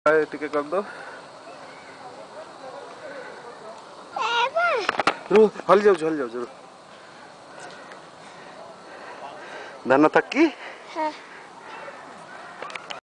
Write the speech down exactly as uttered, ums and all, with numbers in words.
टिके कर दो रू हल जाऊ हल जाऊ जरूर धान थकी हाँ।